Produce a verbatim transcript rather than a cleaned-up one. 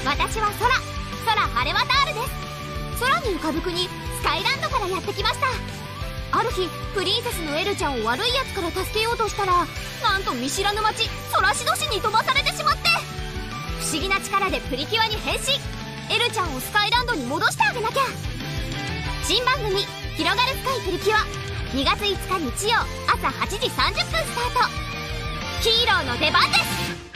私は空空ハレワタールです。空に浮かぶ国スカイランドからやってきました。ある日プリンセスのエルちゃんを悪いやつから助けようとしたら、なんと見知らぬ町ソラシド市に飛ばされてしまって、不思議な力でプリキュアに変身。エルちゃんをスカイランドに戻してあげなきゃ。新番組「広がるスカイプリキュア」にがついつか日曜朝はちじさんじゅっぷんスタート。ヒーローの出番です。